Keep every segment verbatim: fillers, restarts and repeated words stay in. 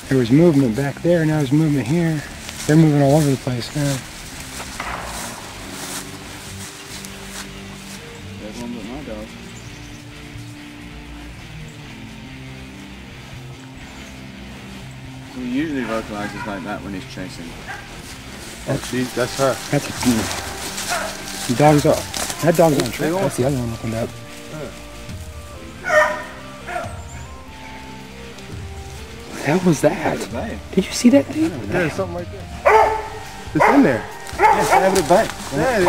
There was movement back there, now there's movement here. They're moving all over the place now. There's one but my dog. He usually vocalizes like that when he's chasing. Oh, she's, that's her. That's a the dog's up. That dog's on track. That's the other one looking up. What the hell was that? Did you see that thing? Yeah, there's something right there. It's in there. Yeah, stab it back. Yeah,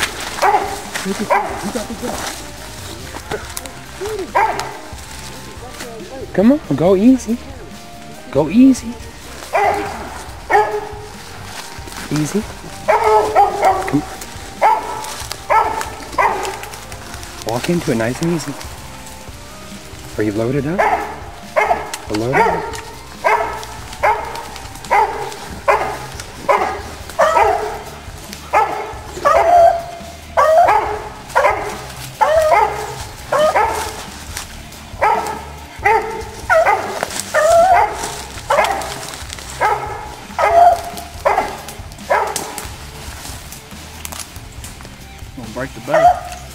it's Come on, go easy. Go easy. Easy. Come. Walk into it nice and easy. Are you loaded up? Are loaded up? Gonna break the bay.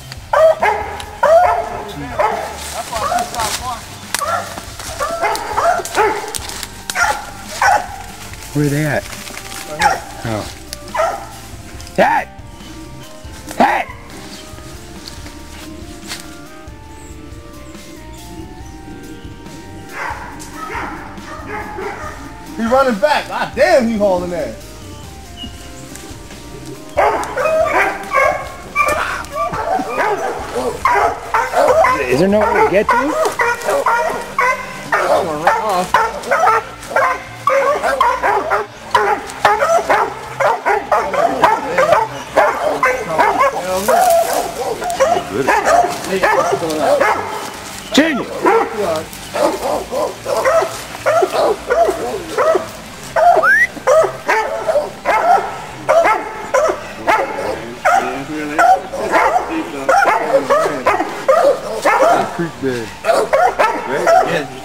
Where are they at? Oh. That! That! He running back. Ah, damn, he hauling ass. Is there no way to get to him? Junior! Creek bed. Yeah.